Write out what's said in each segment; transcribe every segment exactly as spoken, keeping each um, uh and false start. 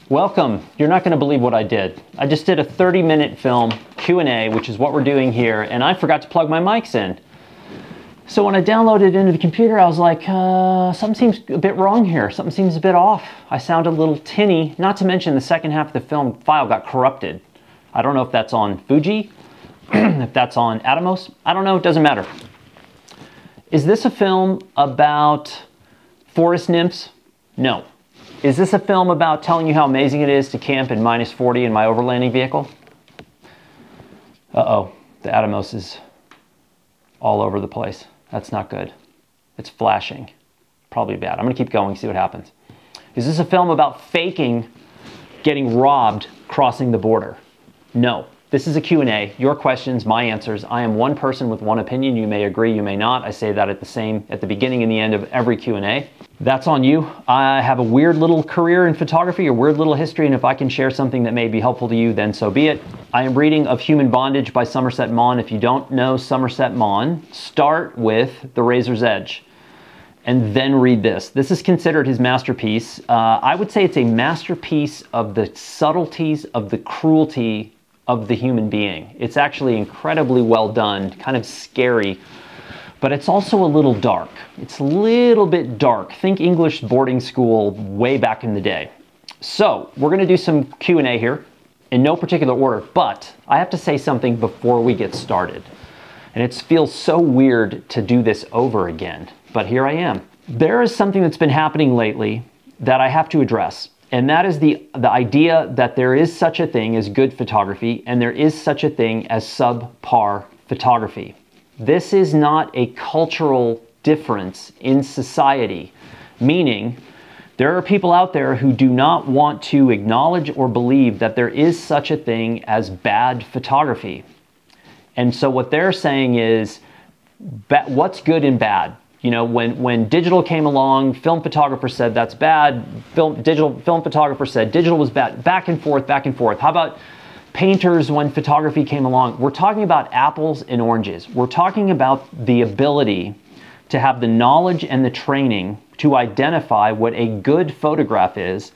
Welcome. You're not going to believe what I did. I just did a thirty minute film Q and A, which is what we're doing here, and I forgot to plug my mics in. So when I downloaded it into the computer, I was like, uh, something seems a bit wrong here. Something seems a bit off. I sound a little tinny, not to mention the second half of the film file got corrupted. I don't know if that's on Fuji, if that's on Atomos. I don't know, it doesn't matter. Is this a film about forest nymphs? No. Is this a film about telling you how amazing it is to camp in minus forty in my overlanding vehicle? Uh-oh, the Atomos is all over the place. That's not good. It's flashing. Probably bad. I'm gonna keep going, see what happens. Is this a film about faking getting robbed crossing the border? No. This is a Q and A, your questions, my answers. I am one person with one opinion. You may agree, you may not. I say that at the same, at the beginning and the end of every Q and A. That's on you. I have a weird little career in photography, a weird little history, and if I can share something that may be helpful to you, then so be it. I am reading Of Human Bondage by Somerset Maugham. If you don't know Somerset Maugham, start with The Razor's Edge and then read this. This is considered his masterpiece. Uh, I would say it's a masterpiece of the subtleties of the cruelty of the human being. It's actually incredibly well done, kind of scary, but it's also a little dark. It's a little bit dark. Think English boarding school way back in the day. So we're gonna do some Q and A here in no particular order, but I have to say something before we get started. And it feels so weird to do this over again, but here I am. There is something that's been happening lately that I have to address. And that is the, the idea that there is such a thing as good photography and there is such a thing as subpar photography. This is not a cultural difference in society, meaning there are people out there who do not want to acknowledge or believe that there is such a thing as bad photography. And so what they're saying is, what's good and bad? You know, when, when digital came along, film photographer said that's bad, film, digital, film photographer said digital was bad, back and forth, back and forth. How about painters when photography came along? We're talking about apples and oranges. We're talking about the ability to have the knowledge and the training to identify what a good photograph is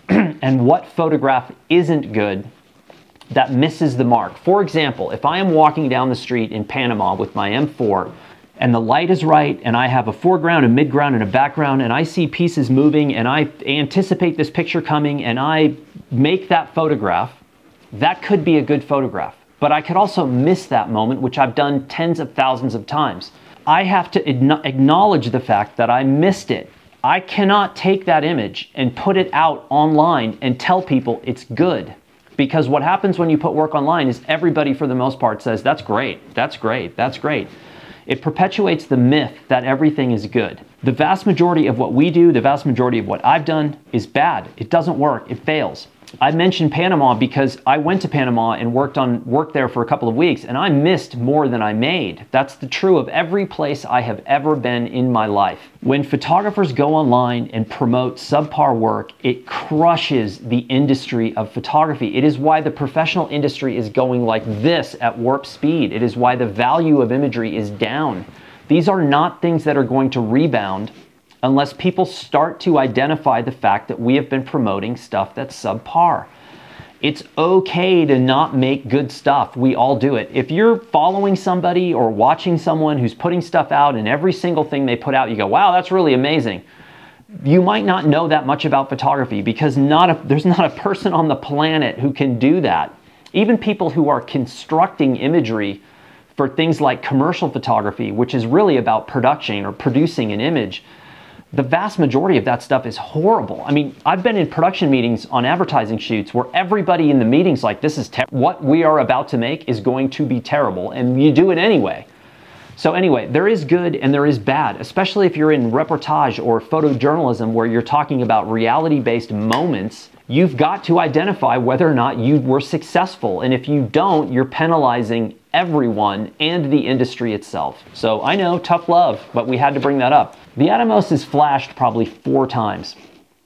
and what photograph isn't good that misses the mark. For example, if I am walking down the street in Panama with my M four, and the light is right, and I have a foreground, a midground, and a background, and I see pieces moving, and I anticipate this picture coming, and I make that photograph, that could be a good photograph. But I could also miss that moment, which I've done tens of thousands of times. I have to acknowledge the fact that I missed it. I cannot take that image and put it out online and tell people it's good. Because what happens when you put work online is everybody, for the most part, says, that's great, that's great, that's great. It perpetuates the myth that everything is good. The vast majority of what we do, the vast majority of what I've done is bad. It doesn't work, it fails. I mentioned Panama because I went to Panama and worked on worked there for a couple of weeks and I missed more than I made. That's the true of every place I have ever been in my life. When photographers go online and promote subpar work, it crushes the industry of photography. It is why the professional industry is going like this at warp speed. It is why the value of imagery is down. These are not things that are going to rebound unless people start to identify the fact that we have been promoting stuff that's subpar. It's okay to not make good stuff. We all do it. If you're following somebody or watching someone who's putting stuff out and every single thing they put out, you go, wow, that's really amazing. You might not know that much about photography because not a, there's not a person on the planet who can do that. Even people who are constructing imagery for things like commercial photography, which is really about production or producing an image, the vast majority of that stuff is horrible. I mean, I've been in production meetings on advertising shoots where everybody in the meeting's like, this is ter- what we are about to make is going to be terrible, and you do it anyway. So anyway, there is good and there is bad, especially if you're in reportage or photojournalism where you're talking about reality-based moments. You've got to identify whether or not you were successful, and if you don't, you're penalizing everyone and the industry itself. So I know, tough love, but we had to bring that up. The Atomos is flashed probably four times.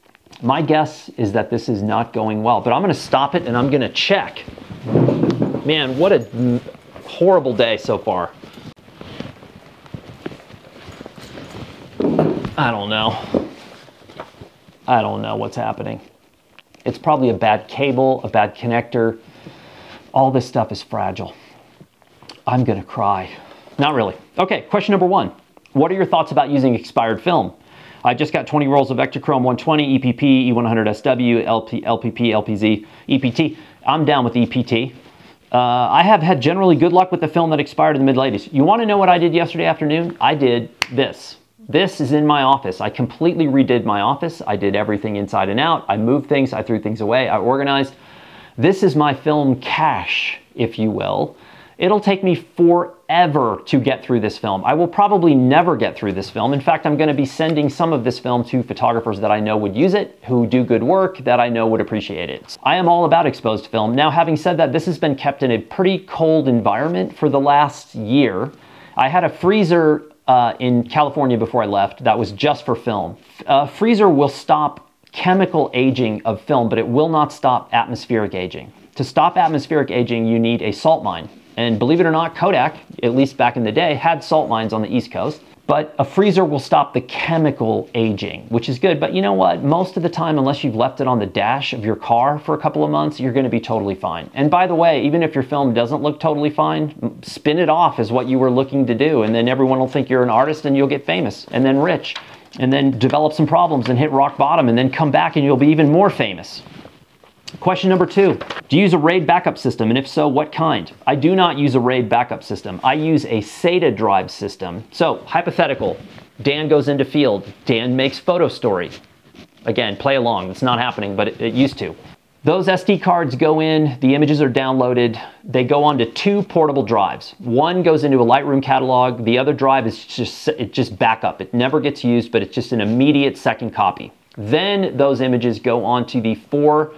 My guess is that this is not going well, but I'm gonna stop it and I'm gonna check. Man, what a horrible day so far. I don't know. I don't know what's happening. It's probably a bad cable, a bad connector. All this stuff is fragile. I'm gonna cry. Not really. Okay, question number one. What are your thoughts about using expired film? I just got twenty rolls of Ektachrome one twenty, E P P, E one hundred S W, L P, L P P, L P Z, E P T. I'm down with E P T. Uh, I have had generally good luck with the film that expired in the mid eighties. You want to know what I did yesterday afternoon? I did this. This is in my office. I completely redid my office. I did everything inside and out. I moved things. I threw things away. I organized. This is my film cache, if you will. It'll take me forever to get through this film. I will probably never get through this film. In fact, I'm going to be sending some of this film to photographers that I know would use it, who do good work, that I know would appreciate it. I am all about exposed film. Now, having said that, this has been kept in a pretty cold environment for the last year. I had a freezer uh, in California before I left that was just for film. A freezer will stop chemical aging of film, but it will not stop atmospheric aging. To stop atmospheric aging, you need a salt mine. And believe it or not, Kodak, at least back in the day, had salt mines on the East Coast. But a freezer will stop the chemical aging, which is good. But you know what? Most of the time, unless you've left it on the dash of your car for a couple of months, you're going to be totally fine. And by the way, even if your film doesn't look totally fine, spin it off as what you were looking to do. And then everyone will think you're an artist and you'll get famous and then rich and then develop some problems and hit rock bottom and then come back and you'll be even more famous. Question number two, do you use a RAID backup system? And if so, what kind? I do not use a RAID backup system. I use a SATA drive system. So, hypothetical, Dan goes into field. Dan makes photo story. Again, play along. It's not happening, but it, it used to. Those S D cards go in, the images are downloaded. They go onto two portable drives. One goes into a Lightroom catalog. The other drive is just, it just backup. It never gets used, but it's just an immediate second copy. Then those images go onto the four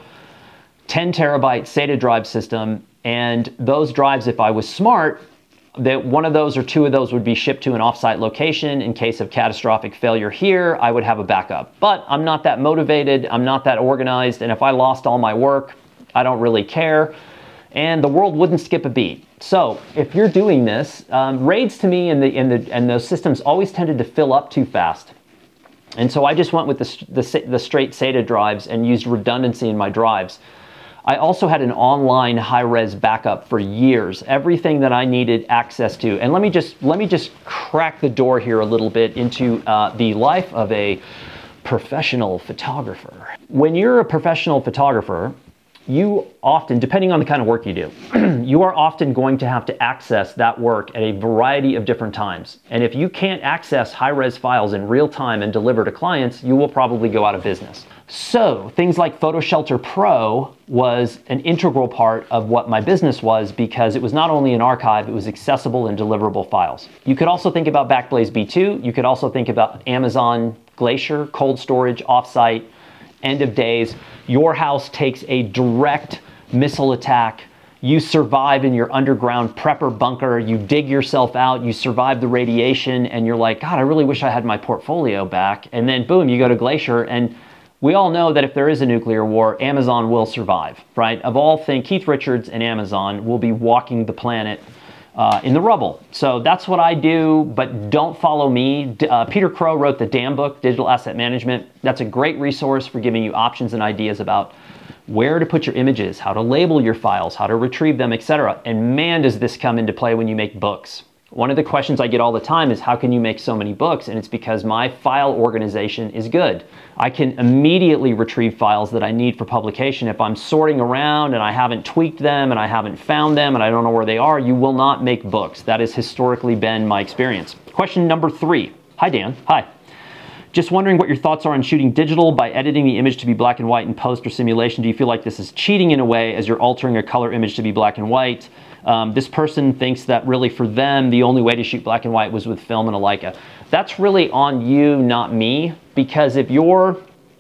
ten terabyte SATA drive system, and those drives, if I was smart, that one of those or two of those would be shipped to an offsite location. In case of catastrophic failure here, I would have a backup. But I'm not that motivated, I'm not that organized, and if I lost all my work, I don't really care, and the world wouldn't skip a beat. So if you're doing this, um, RAIDs to me and, the, and, the, and those systems always tended to fill up too fast. And so I just went with the, the, the straight SATA drives and used redundancy in my drives. I also had an online high-res backup for years, everything that I needed access to. And let me just let me just crack the door here a little bit into uh, the life of a professional photographer. When you're a professional photographer, you often, depending on the kind of work you do, you are often going to have to access that work at a variety of different times. And if you can't access high-res files in real time and deliver to clients, you will probably go out of business. So things like PhotoShelter Pro was an integral part of what my business was because it was not only an archive, it was accessible and deliverable files. You could also think about Backblaze B two. You could also think about Amazon Glacier, cold storage, offsite, end of days. Your house takes a direct missile attack. You survive in your underground prepper bunker. You dig yourself out. You survive the radiation and you're like, God, I really wish I had my portfolio back. And then boom, you go to Glacier, and we all know that if there is a nuclear war, Amazon will survive, right? Of all things, Keith Richards and Amazon will be walking the planet uh, in the rubble. So that's what I do, but don't follow me. Uh, Peter Crow wrote the damn book, Digital Asset Management. That's a great resource for giving you options and ideas about where to put your images, how to label your files, how to retrieve them, et cetera. And man, does this come into play when you make books. One of the questions I get all the time is, how can you make so many books? And it's because my file organization is good. I can immediately retrieve files that I need for publication. If I'm sorting around and I haven't tweaked them and I haven't found them and I don't know where they are, you will not make books. That has historically been my experience. Question number three. Hi, Dan. Hi. Just wondering what your thoughts are on shooting digital by editing the image to be black and white in post or simulation. Do you feel like this is cheating in a way as you're altering a color image to be black and white? Um, this person thinks that really for them, the only way to shoot black and white was with film and a Leica. That's really on you, not me, because if your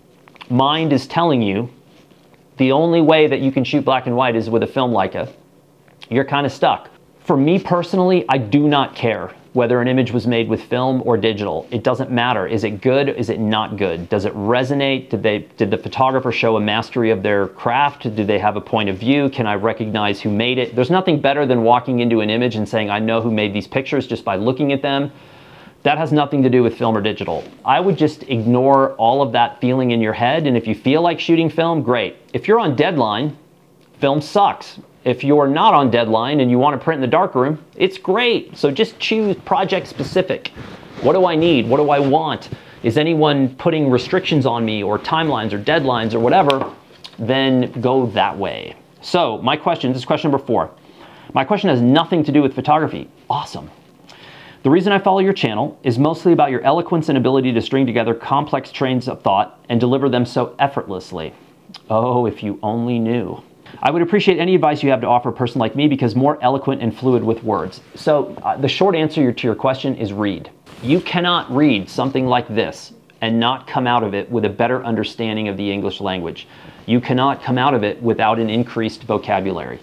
mind is telling you the only way that you can shoot black and white is with a film Leica, you're kind of stuck. For me personally, I do not care whether an image was made with film or digital. It doesn't matter. Is it good? Is it not good? Does it resonate? Did they, did the photographer show a mastery of their craft? Do they have a point of view? Can I recognize who made it? There's nothing better than walking into an image and saying, I know who made these pictures just by looking at them. That has nothing to do with film or digital. I would just ignore all of that feeling in your head, and if you feel like shooting film, great. If you're on deadline, film sucks. If you're not on deadline and you want to print in the darkroom, it's great. So just choose project specific. What do I need? What do I want? Is anyone putting restrictions on me or timelines or deadlines or whatever? Then go that way. So my question, this is question number four. My question has nothing to do with photography. Awesome. The reason I follow your channel is mostly about your eloquence and ability to string together complex trains of thought and deliver them so effortlessly. Oh, if you only knew. I would appreciate any advice you have to offer a person like me because more eloquent and fluid with words. So uh, the short answer to your question is read. You cannot read something like this and not come out of it with a better understanding of the English language. You cannot come out of it without an increased vocabulary.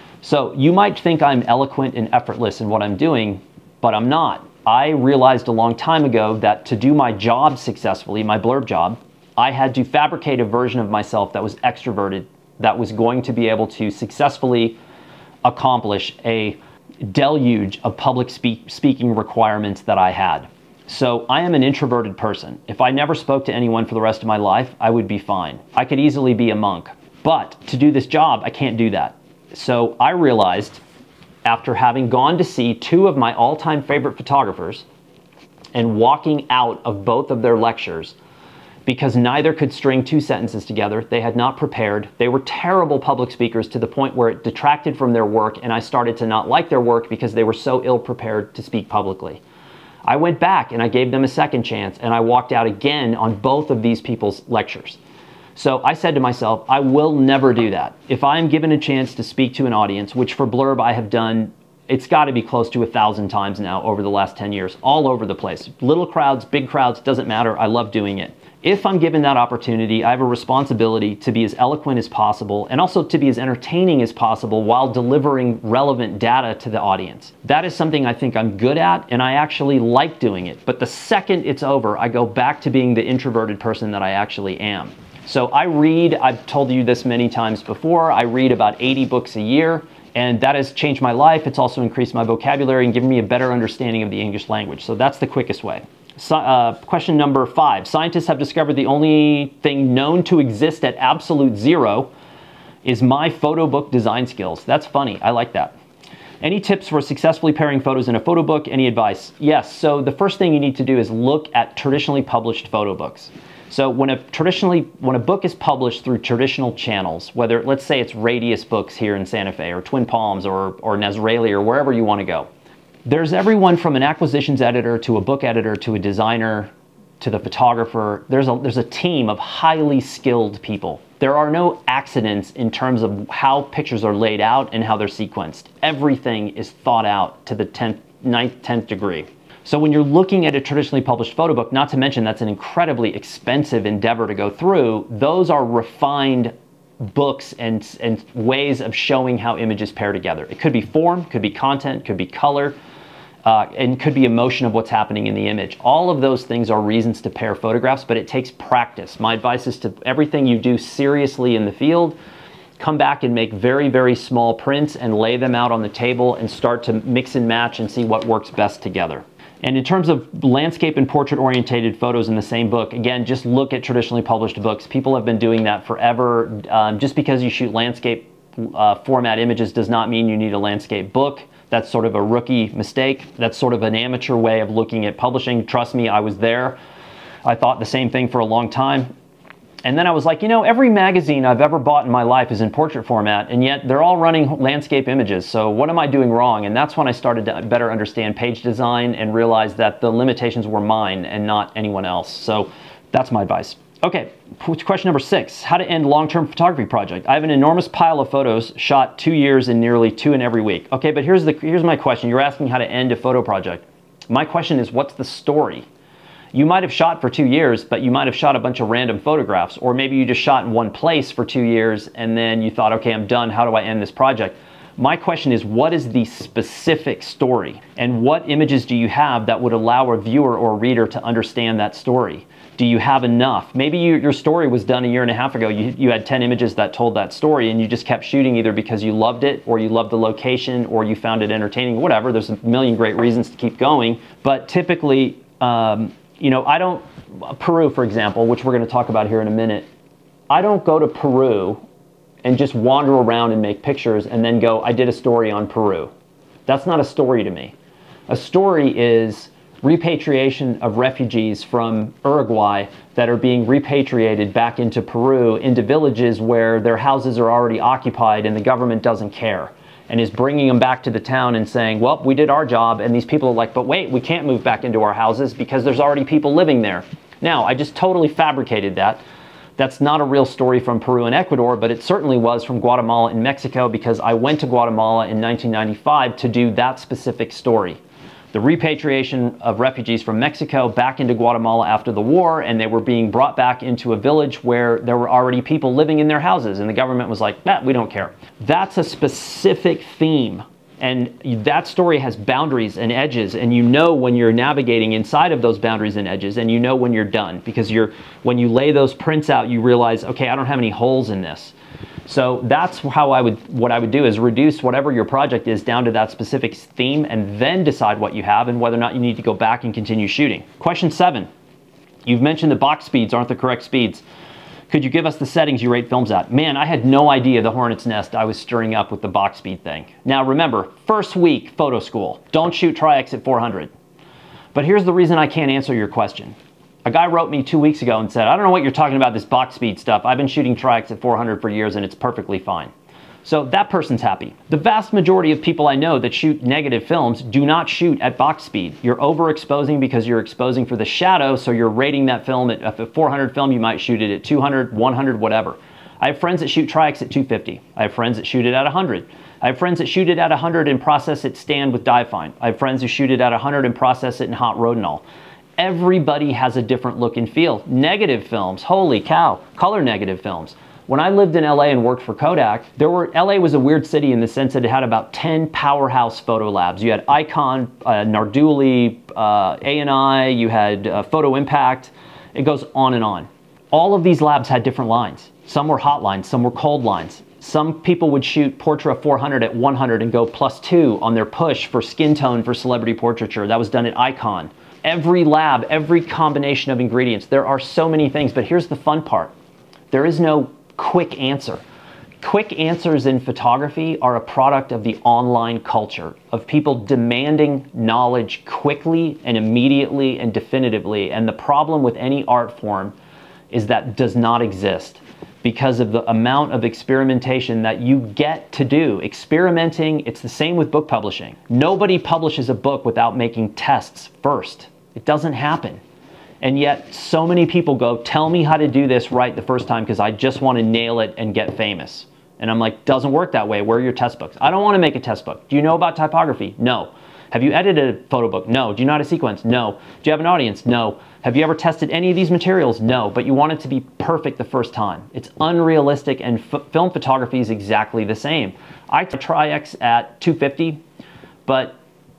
So you might think I'm eloquent and effortless in what I'm doing, but I'm not. I realized a long time ago that to do my job successfully, my blurb job, I had to fabricate a version of myself that was extroverted, that was going to be able to successfully accomplish a deluge of public speak speaking requirements that I had. So I am an introverted person. If I never spoke to anyone for the rest of my life, I would be fine. I could easily be a monk. But to do this job, I can't do that. So I realized, after having gone to see two of my all-time favorite photographers and walking out of both of their lectures, because neither could string two sentences together, they had not prepared, they were terrible public speakers to the point where it detracted from their work, and I started to not like their work because they were so ill-prepared to speak publicly. I went back and I gave them a second chance, and I walked out again on both of these people's lectures. So I said to myself, I will never do that. If I'm given a chance to speak to an audience, which for Blurb I have done, it's got to be close to a thousand times now over the last ten years, all over the place. Little crowds, big crowds, doesn't matter. I love doing it. If I'm given that opportunity, I have a responsibility to be as eloquent as possible and also to be as entertaining as possible while delivering relevant data to the audience. That is something I think I'm good at, and I actually like doing it. But the second it's over, I go back to being the introverted person that I actually am. So I read, I've told you this many times before, I read about eighty books a year, and that has changed my life. It's also increased my vocabulary and given me a better understanding of the English language. So that's the quickest way. So, uh, question number five. Scientists have discovered the only thing known to exist at absolute zero is my photo book design skills. That's funny. I like that. Any tips for successfully pairing photos in a photo book? Any advice? Yes. So the first thing you need to do is look at traditionally published photo books. So when a traditionally, when a book is published through traditional channels, whether, let's say it's Radius Books here in Santa Fe or Twin Palms or, or Nasralli or wherever you want to go, there's everyone from an acquisitions editor to a book editor to a designer to the photographer. There's a, there's a team of highly skilled people. There are no accidents in terms of how pictures are laid out and how they're sequenced. Everything is thought out to the tenth, ninth, tenth degree. So when you're looking at a traditionally published photo book, not to mention that's an incredibly expensive endeavor to go through, those are refined books and, and ways of showing how images pair together. It could be form, could be content, could be color, uh, and could be emotion of what's happening in the image. All of those things are reasons to pair photographs, but it takes practice. My advice is to everything you do seriously in the field, come back and make very, very small prints and lay them out on the table and start to mix and match and see what works best together. And in terms of landscape and portrait orientated photos in the same book, again, just look at traditionally published books. People have been doing that forever. Um, just because you shoot landscape uh, format images does not mean you need a landscape book. That's sort of a rookie mistake. That's sort of an amateur way of looking at publishing. Trust me, I was there. I thought the same thing for a long time. And then I was like, you know, every magazine I've ever bought in my life is in portrait format, and yet they're all running landscape images. So what am I doing wrong? And that's when I started to better understand page design and realized that the limitations were mine and not anyone else. So that's my advice. Okay, question number six, how to end long-term photography project. I have an enormous pile of photos shot two years and nearly two in every week. Okay, but here's, the, here's my question. You're asking how to end a photo project. My question is, what's the story? You might have shot for two years, but you might have shot a bunch of random photographs, or maybe you just shot in one place for two years and then you thought, okay, I'm done. How do I end this project? My question is, what is the specific story? And what images do you have that would allow a viewer or reader to understand that story? Do you have enough? Maybe you, your story was done a year and a half ago. You, you had ten images that told that story and you just kept shooting either because you loved it or you loved the location or you found it entertaining, whatever. There's a million great reasons to keep going. But typically, Um, you know, I don't, Peru, for example, which we're going to talk about here in a minute, I don't go to Peru and just wander around and make pictures and then go, I did a story on Peru. That's not a story to me. A story is repatriation of refugees from Uruguay that are being repatriated back into Peru, into villages where their houses are already occupied and the government doesn't care, and is bringing them back to the town and saying, well, we did our job, and these people are like, but wait, we can't move back into our houses because there's already people living there. Now, I just totally fabricated that. That's not a real story from Peru and Ecuador, but it certainly was from Guatemala and Mexico, because I went to Guatemala in nineteen ninety-five to do that specific story. The repatriation of refugees from Mexico back into Guatemala after the war, and they were being brought back into a village where there were already people living in their houses, and the government was like, nah, we don't care. That's a specific theme, and that story has boundaries and edges, and you know when you're navigating inside of those boundaries and edges, and you know when you're done, because you're when you lay those prints out, you realize, okay, I don't have any holes in this. So that's how I would, what I would do is reduce whatever your project is down to that specific theme, and then decide what you have and whether or not you need to go back and continue shooting. Question seven, you've mentioned the box speeds aren't the correct speeds. Could you give us the settings you rate films at? Man, I had no idea the hornet's nest I was stirring up with the box speed thing. Now remember, first week photo school, don't shoot Tri-X at four hundred. But here's the reason I can't answer your question. A guy wrote me two weeks ago and said, I don't know what you're talking about, this box speed stuff. I've been shooting Tri-X at four hundred for years and it's perfectly fine. So that person's happy. The vast majority of people I know that shoot negative films do not shoot at box speed. You're overexposing because you're exposing for the shadow, so you're rating that film at a four hundred film, you might shoot it at two hundred, one hundred, whatever. I have friends that shoot Tri-X at two fifty. I have friends that shoot it at one hundred. I have friends that shoot it at one hundred and process it stand with Difine. I have friends who shoot it at one hundred and process it in hot Rodinal. Everybody has a different look and feel. Negative films, holy cow, color negative films. When I lived in L A and worked for Kodak, there were, L A was a weird city in the sense that it had about ten powerhouse photo labs. You had Icon, uh, Narduli, uh, A and I, you had uh, Photo Impact, it goes on and on. All of these labs had different lines. Some were hot lines, some were cold lines. Some people would shoot Portra four hundred at one hundred and go plus two on their push for skin tone for celebrity portraiture. That was done at Icon. Every lab, every combination of ingredients, there are so many things, but here's the fun part. There is no quick answer. Quick answers in photography are a product of the online culture, of people demanding knowledge quickly and immediately and definitively. And the problem with any art form is that does not exist because of the amount of experimentation that you get to do. Experimenting, it's the same with book publishing. Nobody publishes a book without making tests first. It doesn't happen. And yet so many people go, tell me how to do this right the first time because I just want to nail it and get famous. And I'm like, doesn't work that way. Where are your test books? I don't want to make a test book. Do you know about typography? No. Have you edited a photo book? No. Do you know how to sequence? No. Do you have an audience? No. Have you ever tested any of these materials? No. But you want it to be perfect the first time. It's unrealistic, and f film photography is exactly the same. I Tri-X at two fifty, but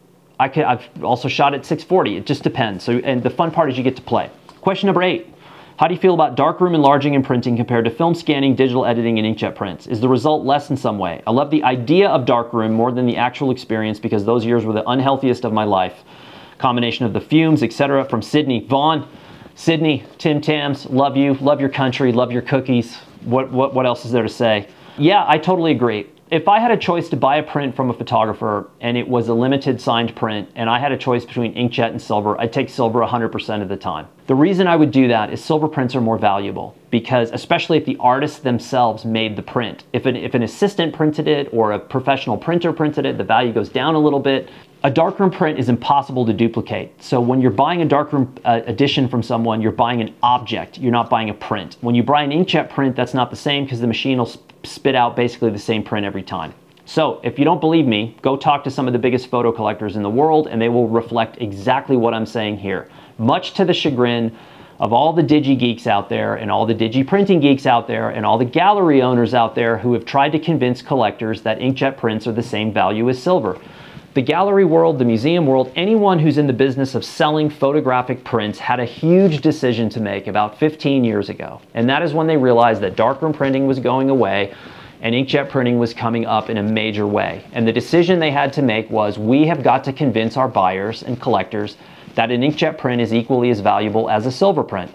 I could, I've also shot at six forty. It just depends. So, and the fun part is you get to play. Question number eight. How do you feel about darkroom enlarging and printing compared to film scanning, digital editing, and inkjet prints? Is the result less in some way? I love the idea of darkroom more than the actual experience because those years were the unhealthiest of my life. Combination of the fumes, et cetera. From Sydney. Vaughn, Sydney, Tim Tams, love you, love your country, love your cookies. What, what, what else is there to say? Yeah, I totally agree. If I had a choice to buy a print from a photographer and it was a limited signed print and I had a choice between inkjet and silver, I'd take silver one hundred percent of the time. The reason I would do that is silver prints are more valuable because, especially if the artists themselves made the print. If an, if an assistant printed it or a professional printer printed it, the value goes down a little bit. A darkroom print is impossible to duplicate. So when you're buying a darkroom uh, edition from someone, you're buying an object, you're not buying a print. When you buy an inkjet print, that's not the same because the machine will spit out basically the same print every time. So if you don't believe me, go talk to some of the biggest photo collectors in the world and they will reflect exactly what I'm saying here. Much to the chagrin of all the digi geeks out there and all the digi printing geeks out there and all the gallery owners out there who have tried to convince collectors that inkjet prints are the same value as silver. The gallery world, the museum world, anyone who's in the business of selling photographic prints had a huge decision to make about fifteen years ago. And that is when they realized that darkroom printing was going away and inkjet printing was coming up in a major way. And the decision they had to make was, we have got to convince our buyers and collectors that an inkjet print is equally as valuable as a silver print.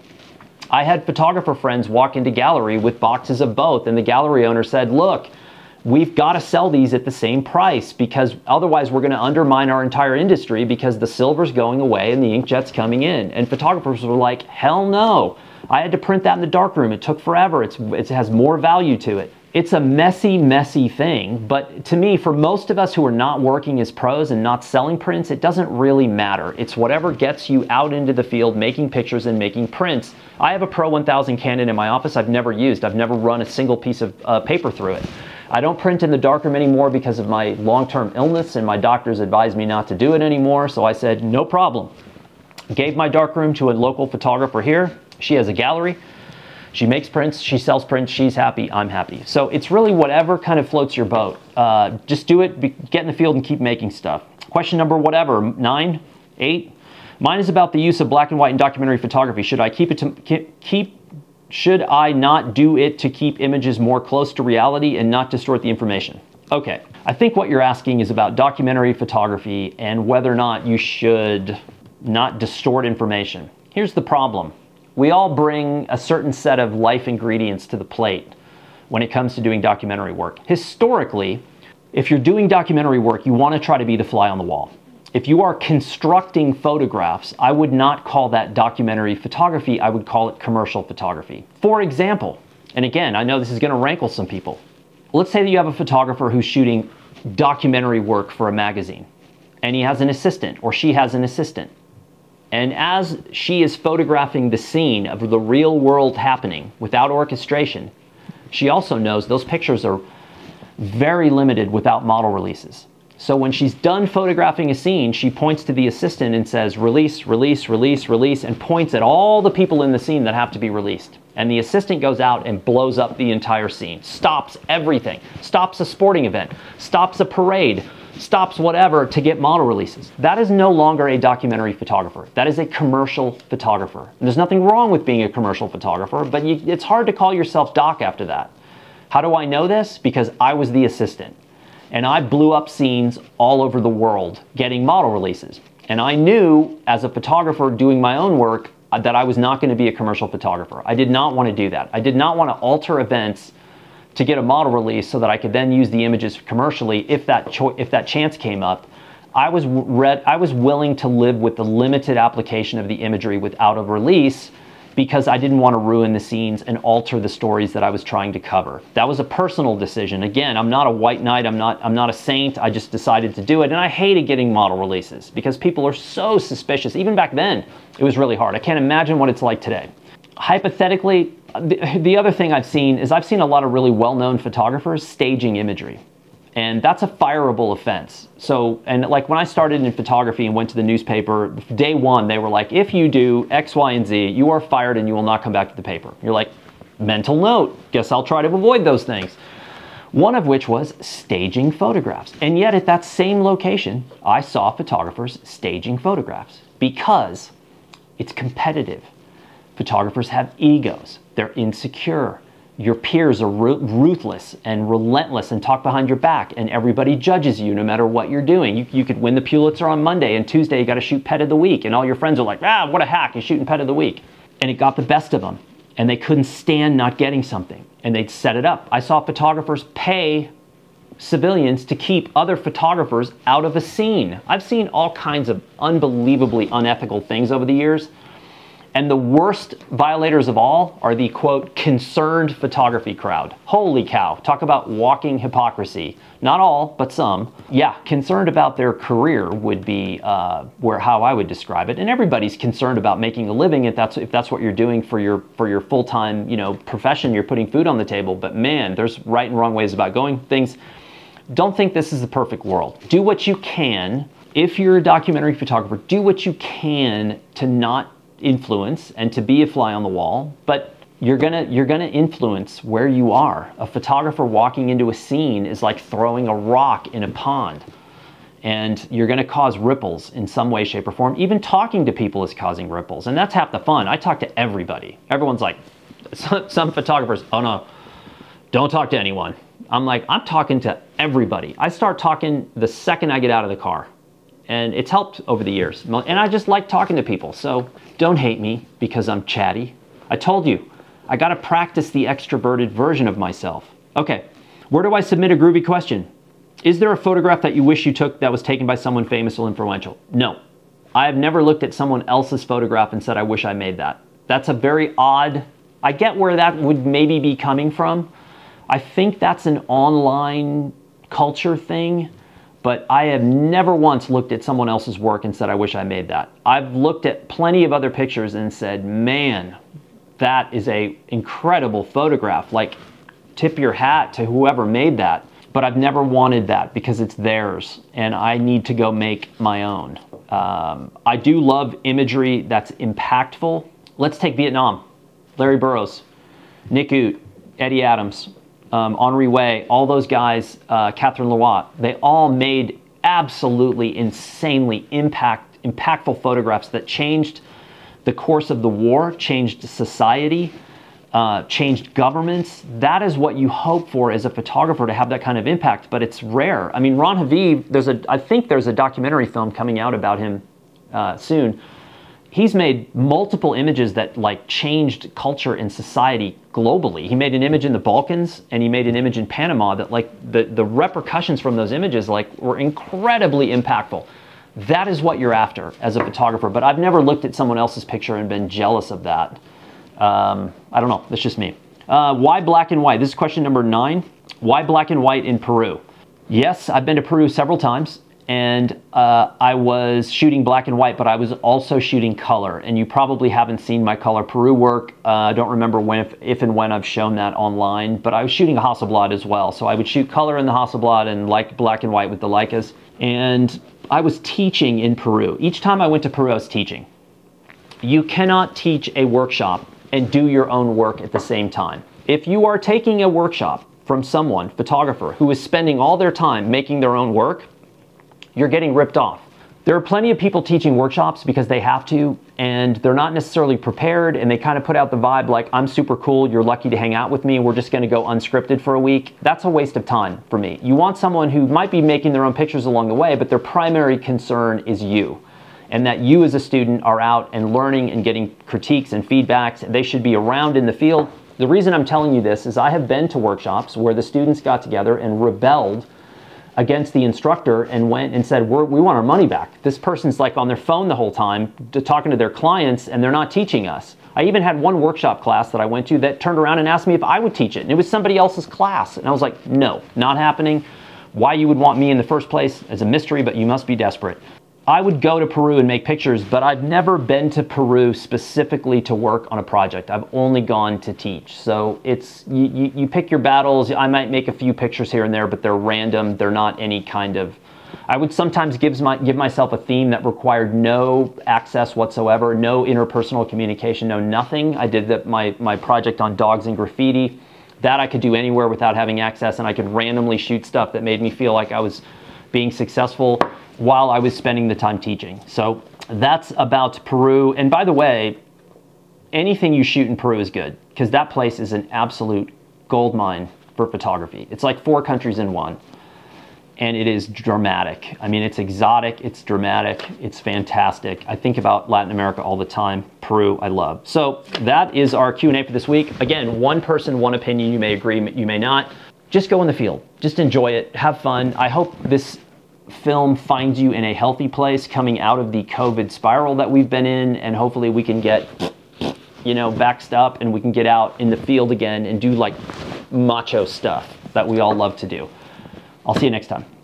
I had photographer friends walk into gallery with boxes of both, and the gallery owner said, look, we've got to sell these at the same price because otherwise we're going to undermine our entire industry because the silver's going away and the inkjet's coming in. And photographers were like, hell no. I had to print that in the darkroom. It took forever. It's, it has more value to it. It's a messy, messy thing, but to me, for most of us who are not working as pros and not selling prints, it doesn't really matter. It's whatever gets you out into the field making pictures and making prints. I have a Pro one thousand Canon in my office I've never used. I've never run a single piece of uh, paper through it. I don't print in the darkroom anymore because of my long-term illness, and my doctors advised me not to do it anymore, so I said, no problem. Gave my darkroom to a local photographer here. She has a gallery. She makes prints, she sells prints, she's happy, I'm happy. So it's really whatever kind of floats your boat. Uh, just do it, be, get in the field and keep making stuff. Question number whatever, nine, eight. Mine is about the use of black and white in documentary photography. Should I keep it to, keep, should I not do it to keep images more close to reality and not distort the information? Okay, I think what you're asking is about documentary photography and whether or not you should not distort information. Here's the problem. We all bring a certain set of life ingredients to the plate when it comes to doing documentary work. Historically, if you're doing documentary work, you want to try to be the fly on the wall. If you are constructing photographs, I would not call that documentary photography, I would call it commercial photography. For example, and again, I know this is going to rankle some people. Let's say that you have a photographer who's shooting documentary work for a magazine, and he has an assistant, or she has an assistant. And as she is photographing the scene of the real world happening without orchestration, she also knows those pictures are very limited without model releases. So when she's done photographing a scene, she points to the assistant and says, release, release, release, release, and points at all the people in the scene that have to be released. And the assistant goes out and blows up the entire scene, stops everything, stops a sporting event, stops a parade, stops whatever to get model releases. That is no longer a documentary photographer. That is a commercial photographer. And there's nothing wrong with being a commercial photographer, but you, it's hard to call yourself doc after that. How do I know this? Because I was the assistant. And I blew up scenes all over the world getting model releases. And I knew as a photographer doing my own work that I was not going to be a commercial photographer. I did not want to do that. I did not want to alter events to get a model release so that I could then use the images commercially if that cho if that chance came up. I was read I was willing to live with the limited application of the imagery without a release because I didn't want to ruin the scenes and alter the stories that I was trying to cover. That was a personal decision. Again, I'm not a white knight, I'm not I'm not a saint. I just decided to do it, and I hated getting model releases because people are so suspicious. Even back then, it was really hard. I can't imagine what it's like today. Hypothetically, the, the other thing I've seen is I've seen a lot of really well-known photographers staging imagery. And that's a fireable offense. So, and like when I started in photography and went to the newspaper, day one, they were like, if you do X, Y, and Z, you are fired and you will not come back to the paper. You're like, mental note, guess I'll try to avoid those things. One of which was staging photographs. And yet at that same location, I saw photographers staging photographs because it's competitive. Photographers have egos. They're insecure. Your peers are ruthless and relentless and talk behind your back, and everybody judges you no matter what you're doing. You, you could win the Pulitzer on Monday, and Tuesday you got to shoot Pet of the Week, and all your friends are like, ah, what a hack, he's shooting Pet of the Week. And it got the best of them, and they couldn't stand not getting something, and they'd set it up. I saw photographers pay civilians to keep other photographers out of a scene. I've seen all kinds of unbelievably unethical things over the years. And the worst violators of all are the, quote, concerned photography crowd. Holy cow, talk about walking hypocrisy. Not all, but some. Yeah, concerned about their career would be uh, where how I would describe it. And everybody's concerned about making a living if that's, if that's what you're doing for your, for your full-time, you know, profession. You're putting food on the table. But man, there's right and wrong ways about going things. Don't think this is the perfect world. Do what you can. If you're a documentary photographer, do what you can to not influence and to be a fly on the wall, but you're gonna you're gonna influence where you are. A photographer walking into a scene is like throwing a rock in a pond, and you're gonna cause ripples in some way, shape, or form. Even talking to people is causing ripples, and that's half the fun. I talk to everybody. Everyone's like, some, some photographers, oh no, don't talk to anyone. I'm like, I'm talking to everybody. I start talking the second I get out of the car. And it's helped over the years. And I just like talking to people. So don't hate me because I'm chatty. I told you, I got to practice the extroverted version of myself. Okay, where do I submit a groovy question? Is there a photograph that you wish you took that was taken by someone famous or influential? No. I have never looked at someone else's photograph and said, I wish I made that. That's a very odd, I get where that would maybe be coming from. I think that's an online culture thing, but I have never once looked at someone else's work and said, I wish I made that. I've looked at plenty of other pictures and said, man, that is a incredible photograph. Like, tip your hat to whoever made that. But I've never wanted that because it's theirs and I need to go make my own. Um, I do love imagery that's impactful. Let's take Vietnam. Larry Burroughs, Nick Ut, Eddie Adams, um, Henri Way, all those guys, uh, Catherine Lewatt, they all made absolutely insanely impact, impactful photographs that changed the course of the war, changed society, uh, changed governments. That is what you hope for as a photographer, to have that kind of impact, but it's rare. I mean, Ron Haviv, there's a, I think there's a documentary film coming out about him uh, soon. He's made multiple images that like changed culture and society globally. He made an image in the Balkans and he made an image in Panama that like the, the repercussions from those images like were incredibly impactful. That is what you're after as a photographer, but I've never looked at someone else's picture and been jealous of that. Um, I don't know, that's just me. Uh, why black and white? This is question number nine. Why black and white in Peru? Yes, I've been to Peru several times. And uh, I was shooting black and white, but I was also shooting color. And you probably haven't seen my color Peru work. Uh, I don't remember when, if, if and when I've shown that online, but I was shooting a Hasselblad as well. So I would shoot color in the Hasselblad and like black and white with the Leicas. And I was teaching in Peru. Each time I went to Peru, I was teaching. You cannot teach a workshop and do your own work at the same time. If you are taking a workshop from someone, photographer, who is spending all their time making their own work, you're getting ripped off. There are plenty of people teaching workshops because they have to, and they're not necessarily prepared, and they kind of put out the vibe like, I'm super cool, you're lucky to hang out with me, and we're just gonna go unscripted for a week. That's a waste of time for me. You want someone who might be making their own pictures along the way, but their primary concern is you, and that you as a student are out and learning and getting critiques and feedbacks. They should be around in the field. The reason I'm telling you this is I have been to workshops where the students got together and rebelled against the instructor and went and said, We're, we want our money back. This person's like on their phone the whole time to, talking to their clients, and they're not teaching us. I even had one workshop class that I went to that turned around and asked me if I would teach it, and it was somebody else's class. And I was like, no, not happening. Why you would want me in the first place is a mystery, but you must be desperate. I would go to Peru and make pictures, but I've never been to Peru specifically to work on a project. I've only gone to teach. So it's, you, you, you pick your battles. I might make a few pictures here and there, but they're random. They're not any kind of, I would sometimes give, my, give myself a theme that required no access whatsoever, no interpersonal communication, no nothing. I did that, my, my project on dogs and graffiti. That I could do anywhere without having access, and I could randomly shoot stuff that made me feel like I was being successful while I was spending the time teaching. So that's about Peru. And by the way, anything you shoot in Peru is good, because that place is an absolute gold mine for photography. It's like four countries in one. And it is dramatic. I mean, it's exotic, it's dramatic, it's fantastic. I think about Latin America all the time. Peru, I love. So that is our Q and A for this week. Again, one person, one opinion. You may agree, you may not. Just go in the field. Just enjoy it, have fun. I hope this film finds you in a healthy place coming out of the COVID spiral that we've been in, and hopefully we can get, you know, vaxxed up and we can get out in the field again and do like macho stuff that we all love to do. I'll see you next time.